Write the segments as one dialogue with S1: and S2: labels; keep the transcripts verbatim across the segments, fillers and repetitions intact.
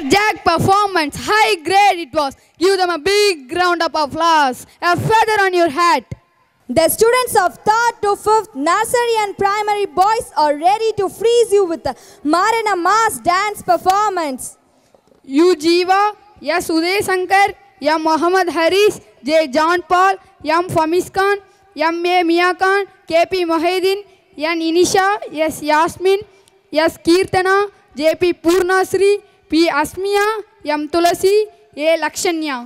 S1: Jack performance, high grade it was. Give them a big round of applause. A feather on your hat.
S2: The students of third to fifth nursery and primary boys are ready to freeze you with the Marana mass dance performance.
S1: U Jiva, S Uday Sankar, M Muhammad Haris, J John Paul, M Famis Khan, M A Mia Khan, K P Mohedin, N Inisha, S Yasmin, S Kirtana, J P Purnasri, P Asmiya, M Tulasi, A Lakshanya.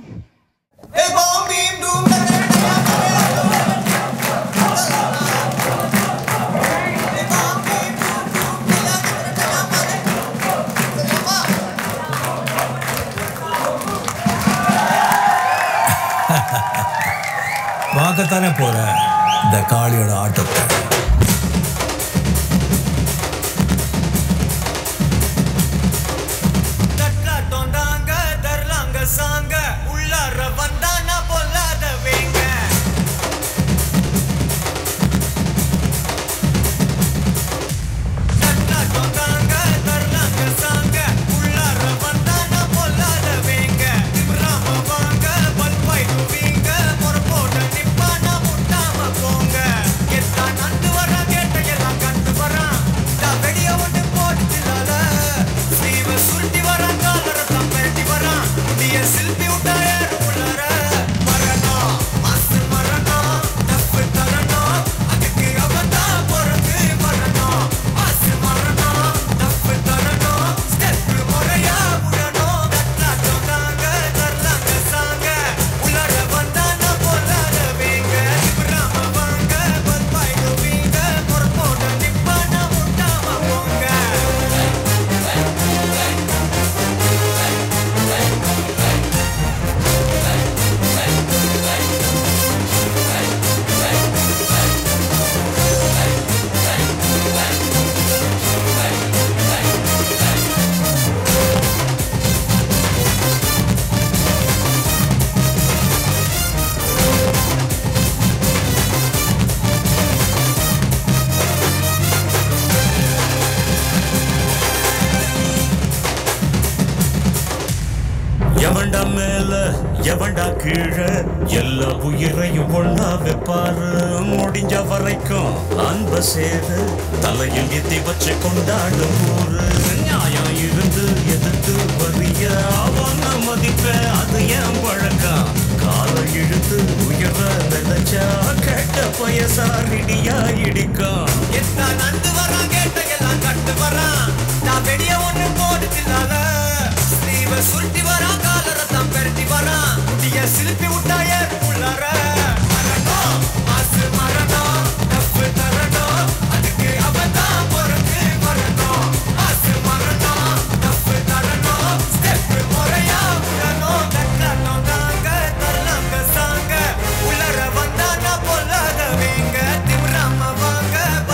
S3: பார்க்கத்தானே போற இந்த காளியோட ஆட்டத்தை.
S4: எவன்டா மேல எவன்டா கீழே எல்லா உயிரையும் ஒண்ணா வைப்பாரு. முடிஞ்ச வரைக்கும் அன்ப சேரு தலையில் எத்தி வச்சு கொண்டாடும் ஊரு. நியாயம் இருந்து எதிர்த்து வரிய அவன மதிப்ப அது ஏன் பழக்கம். காலை இழுத்து உயர நினைச்சா கேட்ட பயசாரிடியா இடிக்கும். எத்தனை நந்து வரான் கேட்ட எல்லாம் கட்டு வரான். நான் வெடிய ஒண்ணு போடுதில்லாத சுருட்டி வரா காலர தம் பெருட்டி வரா. முடிய சிலுப்பி விட்டாயே உள்ளார. மரணம் மாசு மரணம் தப்பு தரணும். அதுக்கு அவதான் பொறுத்து வரணும். மாசு மரணம் தப்பு தரணும். ஸ்டெப் முறையா விடணும். தட்டணும் தாங்க தரலாங்க சாங்க. உள்ளர வந்தா நான் பொல்லாத வீங்க. திமிராம வாங்க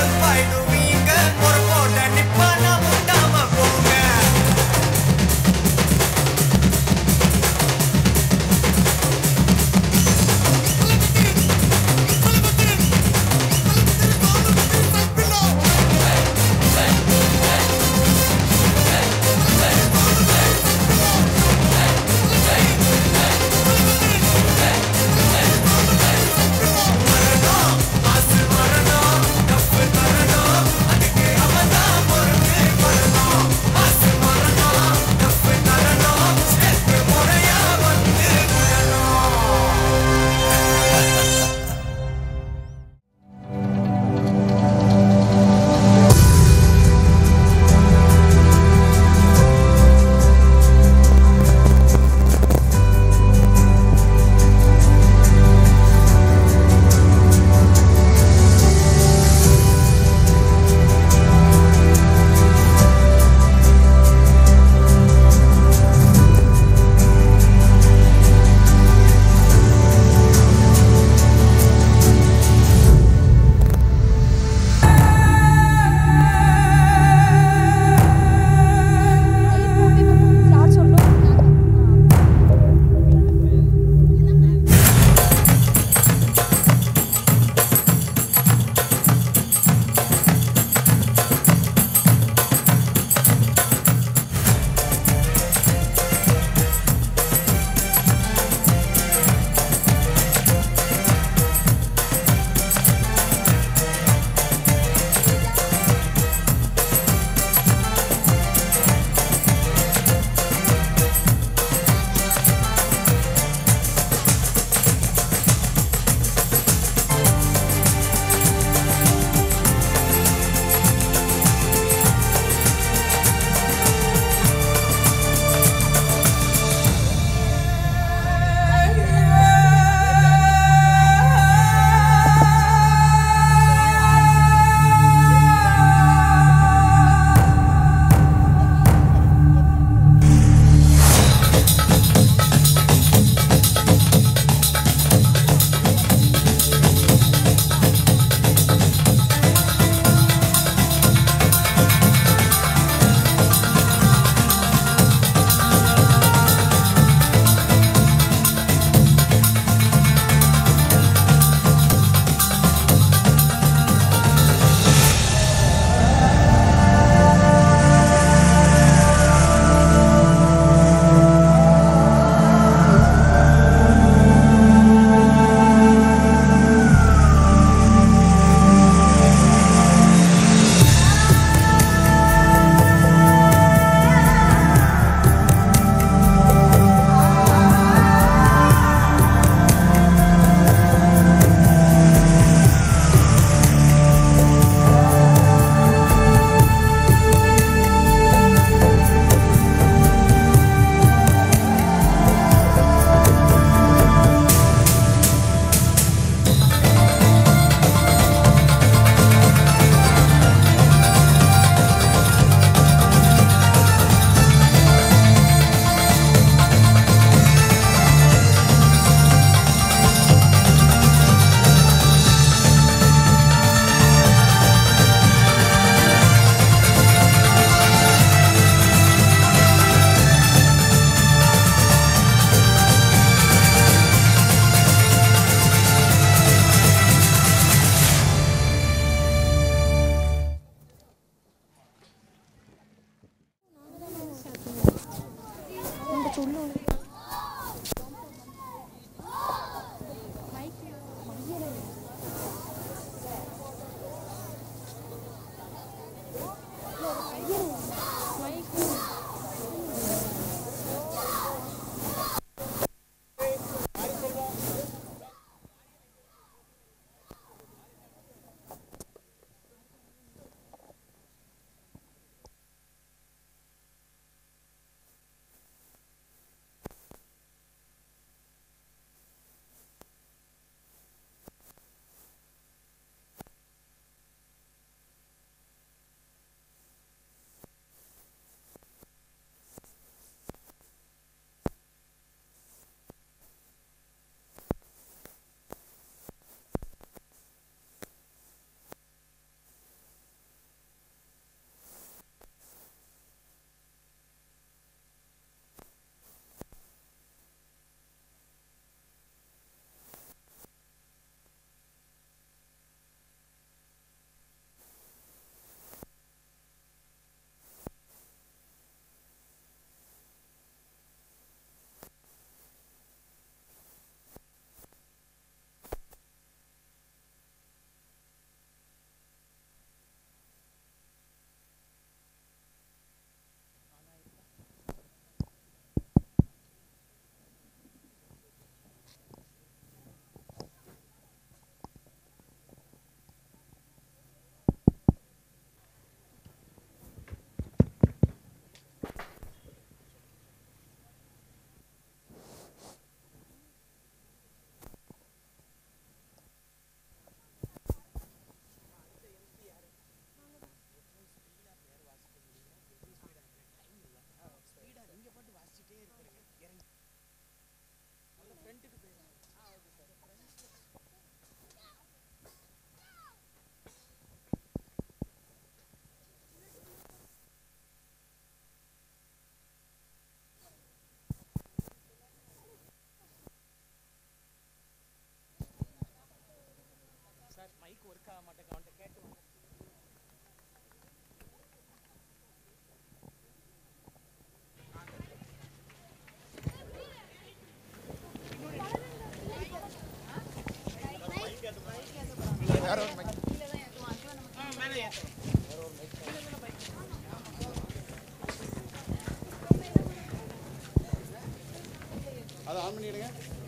S5: அதை ஆன் பண்ணிடுங்க.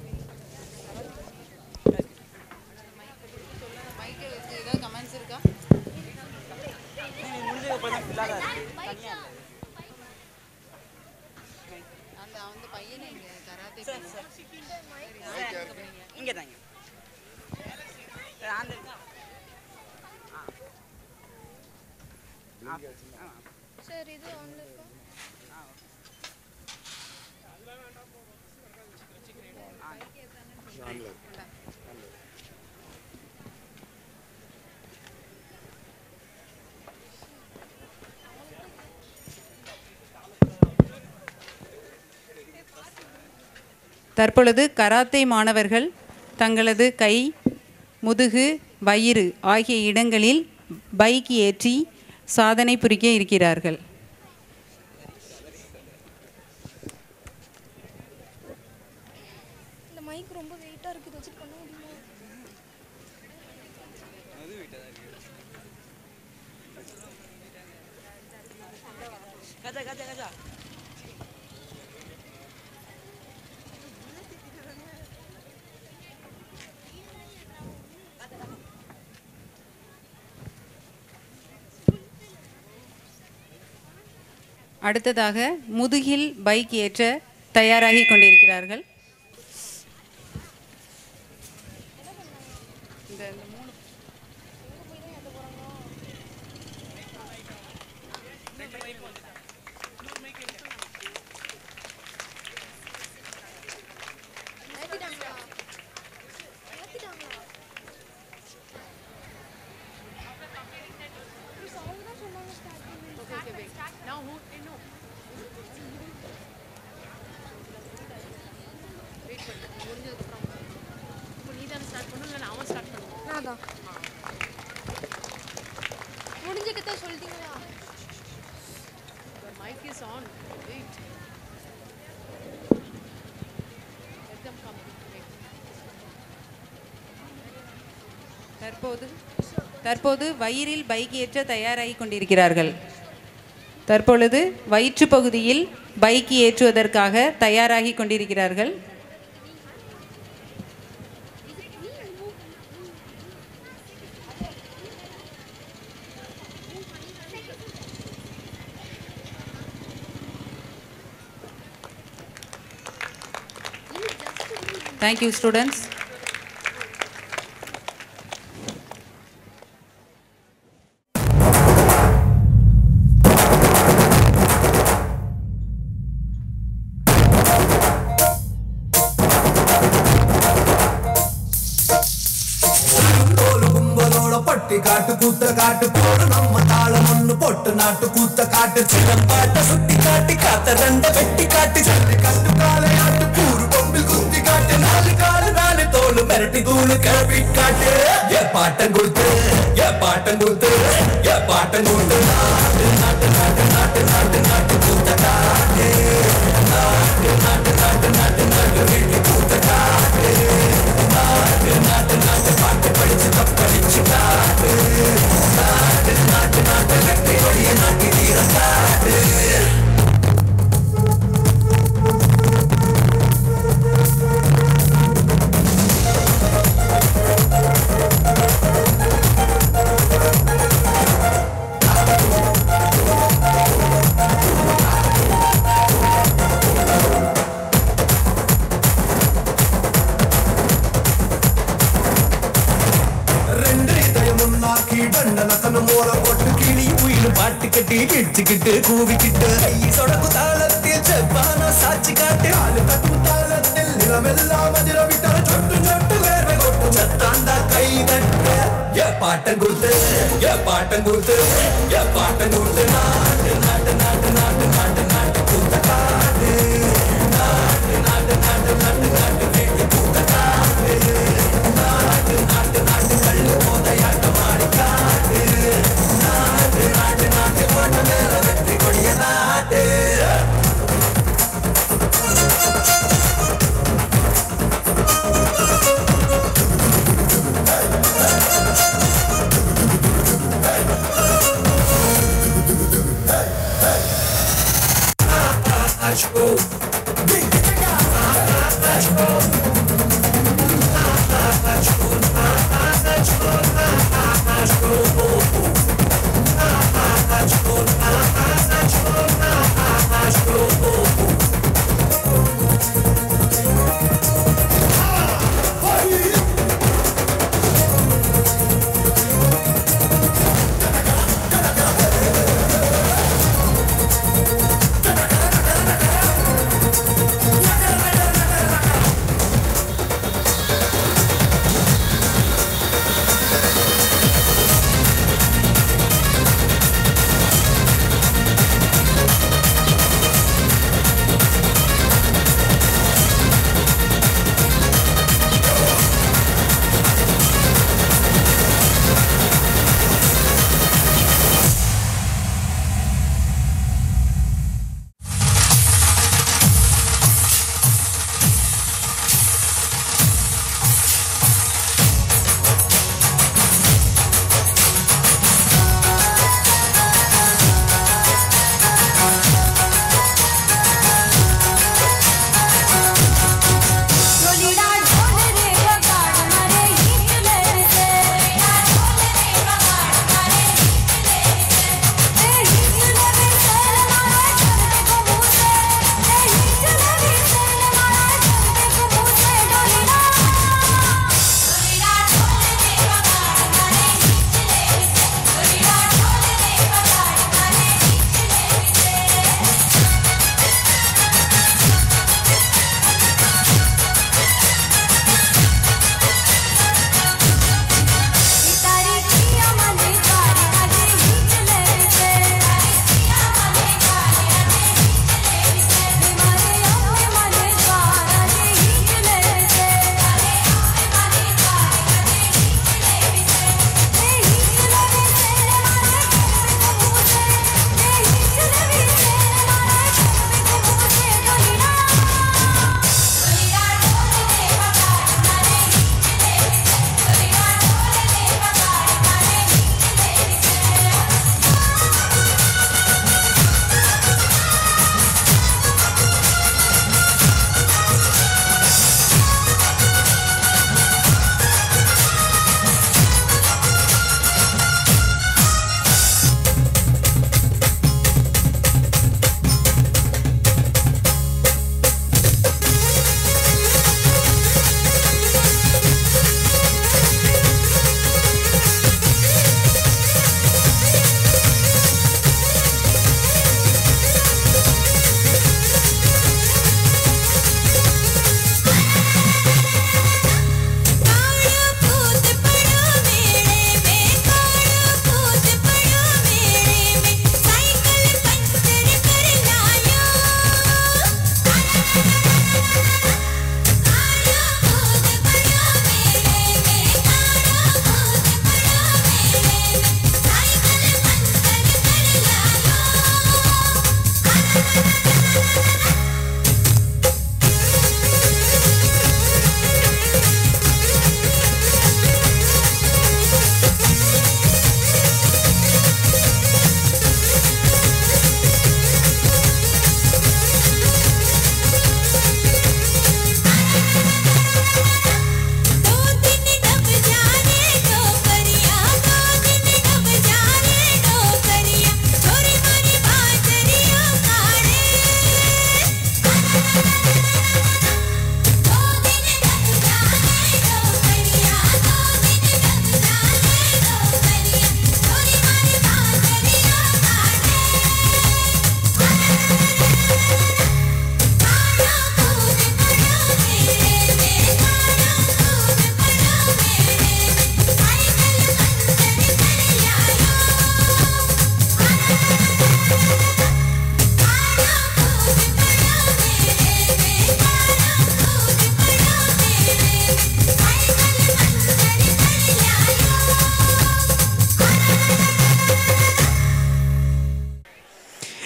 S6: ஏதாவது கமெண்ட்ஸ் இருக்கா? அந்த அந்த பையனை இங்க கராத்தே இங்க தாங்க அந்த
S7: சார் இது ஆன்ல இருக்கா?
S5: ஆன்ல
S6: தற்பொழுது கராத்தே மாணவர்கள் தங்களது கை, முதுகு, வயிறு ஆகிய இடங்களில் பைக் ஏற்றி சாதனை புரிக்க இருக்கிறார்கள்.
S7: இந்த மைக் ரொம்ப வெயிட்டா இருக்கு, வச்சு பண்ண முடியுமா?
S5: அது வெயிட்டா தான் இருக்கு.
S6: கஜா கஜா கஜா அடுத்ததாக முதுகில் பைக் ஏற்ற தயாராகி கொண்டிருக்கிறார்கள்.
S7: முடிஞ்சுக்கிட்ட சொல்லிட்டீங்களா?
S8: Mic is on. Wait. Let them come. Wait.
S6: தற்போது தற்போது வயிறில் பைக் ஏற்ற தயாராகி கொண்டிருக்கிறார்கள். தற்பொழுது வயிற்று பகுதியில் பைக் ஏற்றுவதற்காக தயாராகி கொண்டிருக்கிறார்கள். Thank you, students.
S3: பட்டி காட்டு கூத்த காட்டு போடு நம்ம தாளம் ஒண்ணு போட்டு நாட்டு கூத்த காட்டு சிலம்பாட்ட சுட்டி காட்டி காத்த ரெண்ட வெட்டி காட்டி சல்லி கட்டு காலையாட்டு கூறு கொம்பில் குத்தி காட்டு நாலு காலு நாலு தோளு மிரட்டி தூளு கிளப்பி காட்டு ஏ பாட்டம் கொடுத்து ஏ பாட்டம் கொடுத்து ஏ பாட்டம் கொடுத்து நாட்டு நாட்டு நாட்டு நாட்டு நாட்டு நாட்டு கூத்த காட்டு நாட்டு நாட்டு நாட்டு நாட்டு நாட்டு வெட்டி கூத்த காட்டு நாட்டு நாட்டு நாட்டு பாட்டு படிச்சு தப்படிச்சு காட்டு நாட்டு நாட்டு நாட்டு வெற்றி கொடிய நாட்டி தீர காட்டு பாட்டுக்கட்டி கிட்டுக்கிட்டு கூவிக்கிட்டு கையை சொடக்கு தாளத்தில் செவ்வான சாட்சி காட்டு ஆளு தட்டு தாளத்தில் நிலமெல்லாம் அதிர விட்டால் சொட்டு சொட்டு வேர்வை கொட்டு சத்தாண்டா கை தட்ட ஏ பாட்டம் கொடுத்து ஏ பாட்டம் கொடுத்து ஏ பாட்டம் கொடுத்து நாட்டு நாட்டு நாட்டு நாட்டு நாட்டு நாட்டு கூத்த காட்டு நாட்டு நாட்டு நாட்டு நாட்டு நாட்டு வேட்டி கூத்த காட்டு நாட்டு நாட்டு நாட்டு கல்லு போதையாட்ட மாடி காட்டு நாட்டு நாட்டு நாட்டு போட்ட மேல வெற்றி கொடிய நாட்டு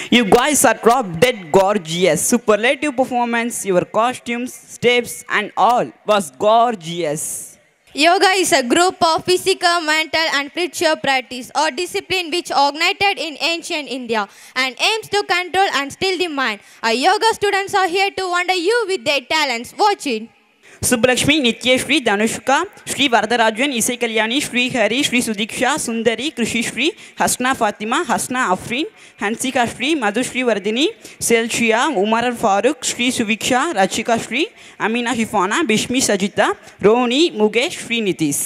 S9: You guys are drop dead gorgeous. Superlative performance, your costumes, steps and all was gorgeous.
S10: Yoga is a group of physical, mental and spiritual practice or discipline which originated in ancient India and aims to control and still the mind. Our yoga students are here to wonder you with their talents. Watch it.
S9: Subbalakshmi, Nitya Shri, Danushka, Shri Varadarajan, Isai Kalyani, Shri Hari, Shri Sudiksha, Sundari, Krishi Shri, Hasna Fatima, Hasna Afrin, Hansika Shri, Madhu Shri Vardini, Selshia, Umar Farooq, Shri Suviksha, Rachika Shri, Amina Shifana, Bishmi Sajita, Roni, Mugesh, Shri Nitis.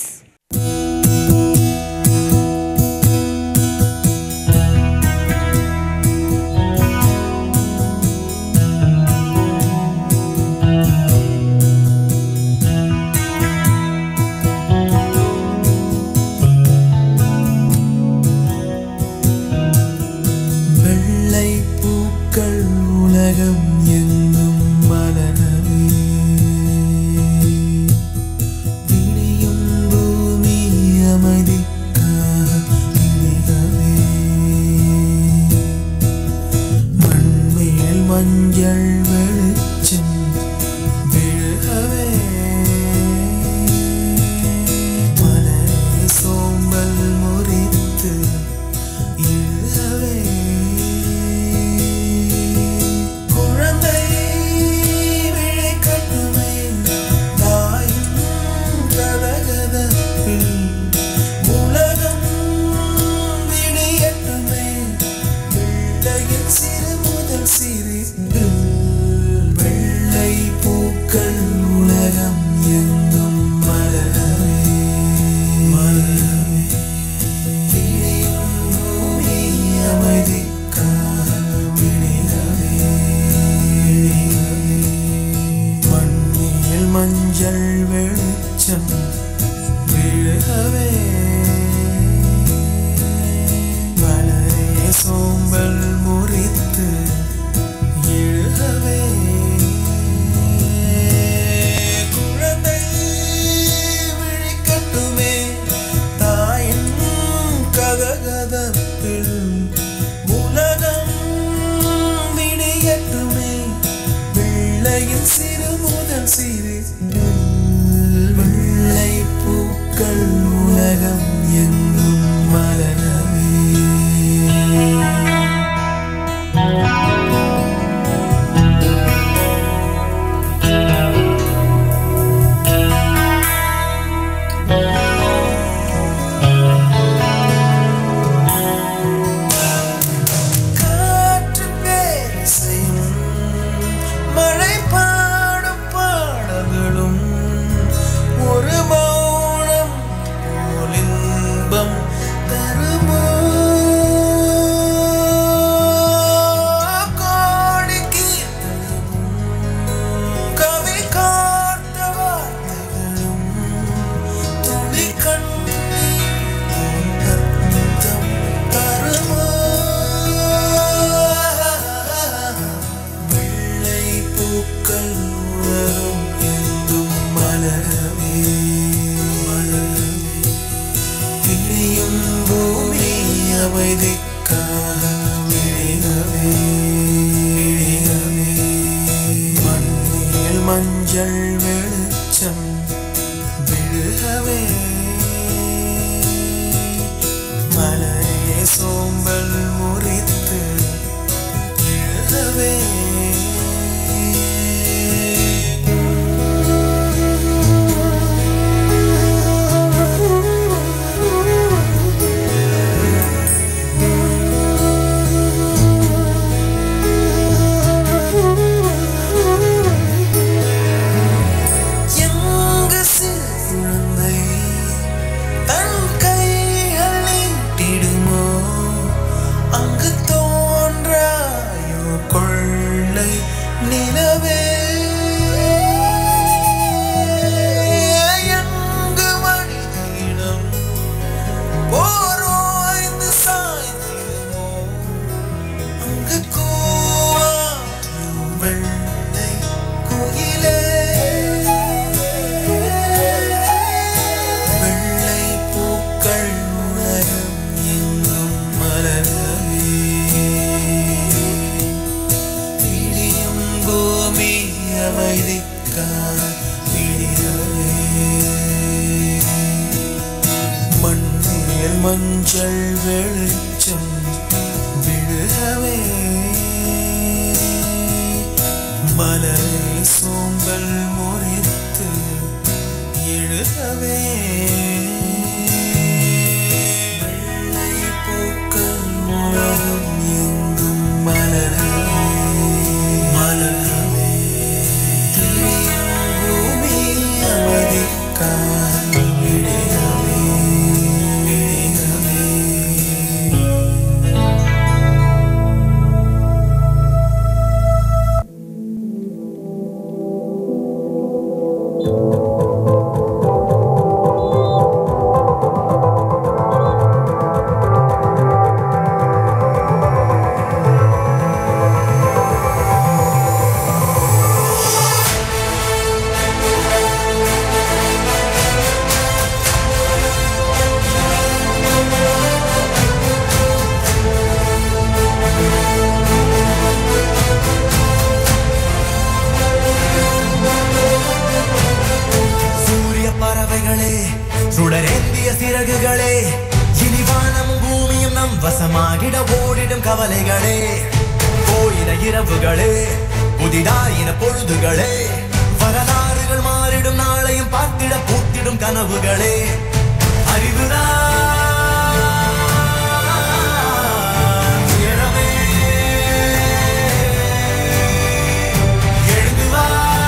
S3: அங்கு தோன்றாயோ கொள்ள மலரை சோம்பல் முறித்து எழுதவே வெள்ளை பூக்கள் முழுதும் எங்கும் மலரவே மலரவே திரியும் பூமி அமைதிக்காய் விடியவே விடியவே. சுடரேந்திய சிறகுகளே இனி வானமும் பூமியும் நம் வசமாகிட ஓடிடும் கவலைகளே போயின இரவுகளே புதிதாயின பொழுதுகளே வரலாறுகள் மாறிடும் நாளையும் பார்த்திட பூத்திடும் கனவுகளே அறிவுதான் உயரமே எழுந்து வா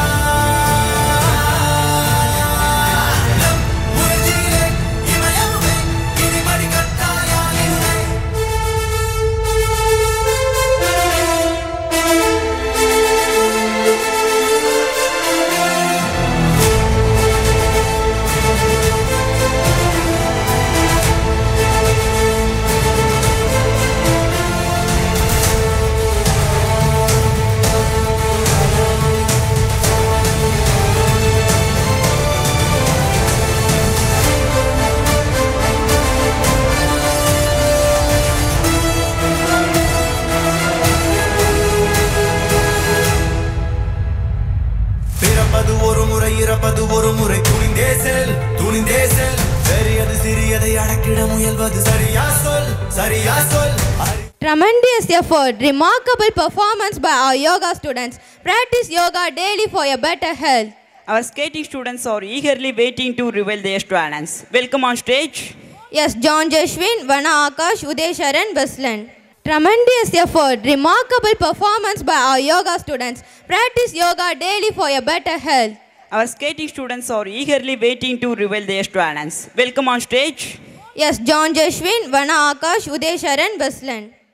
S3: ஒரு முறை இறப்பது ஒரு முறை துணிந்தே செல் துணிந்தே செல் பெரியது சிறியதை அடக்கிட முயல்வது சரியா சொல் சரியா சொல்.
S10: Tremendous effort, remarkable performance by our yoga students. Practice yoga daily for a better health.
S9: Our skating students are eagerly waiting to reveal their talents. Welcome on stage.
S10: Yes, John Jashwin, Vana Akash, Uday Sharan, Baslan. Tremendous effort, remarkable performance by our yoga students. Practice yoga daily for a better health.
S9: Our skating students are eagerly waiting to reveal their talents. Welcome on stage.
S10: Yes, John Jashwin, Vana Akash, Uday Sharan, Baslan.